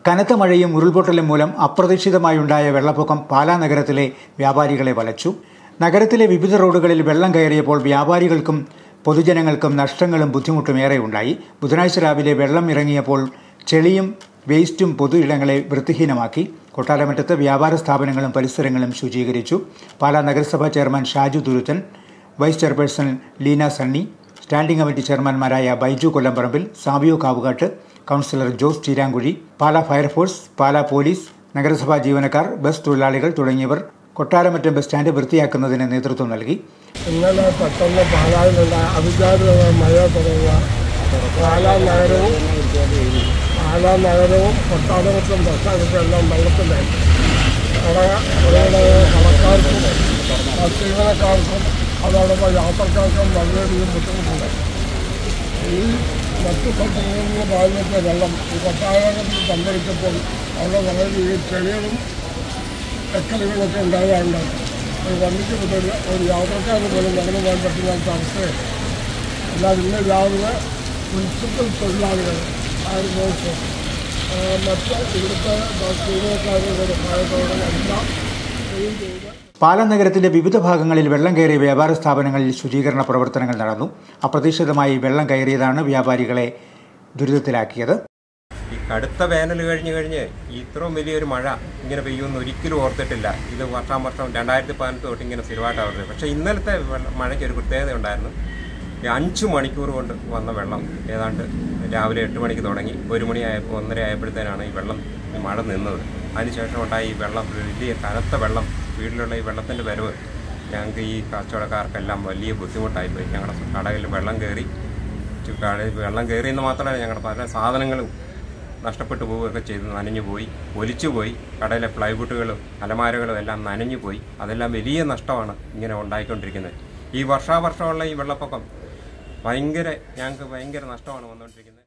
കനത്ത മഴയും ഉരുൾപൊട്ടലും മൂലം അപ്രതീക്ഷിതമായുണ്ടായ വെള്ളപ്പൊക്കം പാലാ നഗരത്തിലെ വ്യാപാരികളെ വലച്ചു. നഗരത്തിലെ വിവിധ റോഡുകളിൽ വെള്ളം കയറിയപ്പോൾ വ്യാപാരികൾക്കും പൊതുജനങ്ങൾക്കും നഷ്ടങ്ങളും ബുദ്ധിമുട്ടും ഏറെ ഉണ്ടായി. ബുധനാഴ്ച രാവിലെ വെള്ളം ഇറങ്ങിയപ്പോൾ ചെളിയും വേസ്റ്റും പൊതു ഇടങ്ങളെ വൃത്തിഹീനമാക്കി. കൊട്ടാരമറ്റത്ത് വ്യാപാര സ്ഥാപനങ്ങളും പരിസരങ്ങളും ശുചീകരിച്ചു. പാലാ നഗരസഭാ chairman Shaju Thuruthan, vice chairperson Leena Sunny, standing committee ചെയർമാൻമാരായ Baiju Kollamparambil, Sabio Kavukattu, councillor Jose Cheeramkuzhi, Pala fire force, Pala police, നഗരസഭാ ജീവനക്കാർ, ബസ് തൊഴിലാളികൾ തുടങ്ങിയവർ കൊട്ടാരമറ്റം ബസ് സ്റ്റാൻഡ് വൃത്തിയാക്കുന്നതിന് നേതൃത്വം നൽകി. ഇന്നലെ പെട്ടെന്ന് പാലായിലുണ്ടായ അവിചാരിത മഴ തുടങ്ങിയ പാലാ നഗരവും കൊട്ടാരമറ്റം ബസ് സ്റ്റാൻഡും എല്ലാം വെള്ളത്തിലായി. അവിടെ കടക്കാർക്കും ജീവനക്കാർക്കും അതോടൊപ്പം യാത്രക്കാർക്കും വളരെയധികം ബുദ്ധിമുട്ടുണ്ട്. ഈ മറ്റു സ്ഥലങ്ങളിൽ നിന്ന് പാലിച്ച വെള്ളം ഈ കൊട്ടാരത്തിൽ സംഭരിച്ചപ്പോൾ അവിടെ വളരെയധികം ചെളികളും എക്കലുകളൊക്കെ ഉണ്ടാകാറുണ്ട്. ഒരു വണ്ടിക്ക് മുതൽ ഒരു യാത്രക്കാരന് പോലും നടന്നു പോകാൻ പറ്റുന്ന അവസ്ഥയാണ്. എന്നാൽ ഇന്ന് രാവിലെ മുനിസിപ്പൽ തൊഴിലാളികൾ ആയിരുന്നു മറ്റ് ഇവിടുത്തെ ജീവനക്കാരുടെ സഹായത്തോടെ എല്ലാം ക്ലീൻ ചെയ്ത്. പാലാ നഗരത്തിന്റെ വിവിധ ഭാഗങ്ങളിൽ വെള്ളം കയറിയ വ്യാപാര സ്ഥാപനങ്ങളിൽ ശുചീകരണ പ്രവർത്തനങ്ങൾ നടന്നു. അപ്രതീക്ഷിതമായി വെള്ളം കയറിയതാണ് വ്യാപാരികളെ ദുരിതത്തിലാക്കിയത്. ഈ കടുത്ത വേനൽ കഴിഞ്ഞ് ഇത്രയും വലിയൊരു മഴ ഇങ്ങനെ പെയ്യുമെന്ന് ഒരിക്കലും ഓർത്തിട്ടില്ല. ഇത് വർഷം 2018 തൊട്ട് ഇങ്ങനെ സ്ഥിരമായിട്ടാണ്. പക്ഷേ ഇന്നലത്തെ മഴയ്ക്ക് ഒരു പ്രത്യേകത ഉണ്ടായിരുന്നു. 5 മണിക്കൂർ കൊണ്ട് വന്ന വെള്ളം ഏതാണ്ട് രാവിലെ 8 മണിക്ക് തുടങ്ങി 1 മണി 1:30 ആയപ്പോഴത്തേനാണ് ഈ മഴ നിന്നത്. അതിനുശേഷം ഉണ്ടായി ഈ വെള്ളം, വലിയ കനത്ത വെള്ളം, വീട്ടിലുള്ള ഈ വെള്ളത്തിൻ്റെ വരവ് ഞങ്ങൾക്ക് ഈ കച്ചവടക്കാർക്കെല്ലാം വലിയ ബുദ്ധിമുട്ടായിപ്പോയി. ഞങ്ങളുടെ കടയിൽ വെള്ളം കയറിയെന്ന് മാത്രമല്ല ഞങ്ങളുടെ പല സാധനങ്ങളും നഷ്ടപ്പെട്ടു പോവുകയൊക്കെ ചെയ്ത് നനഞ്ഞു പോയി, ഒലിച്ചു പോയി. കടയിലെ പ്ലൈവുഡുകളും അലമാരകളും എല്ലാം നനഞ്ഞു പോയി. അതെല്ലാം വലിയ നഷ്ടമാണ് ഇങ്ങനെ ഉണ്ടായിക്കൊണ്ടിരിക്കുന്നത്. ഈ വർഷാവർഷമുള്ള ഈ വെള്ളപ്പൊക്കം ഞങ്ങൾക്ക് ഭയങ്കര നഷ്ടമാണ് വന്നുകൊണ്ടിരിക്കുന്നത്.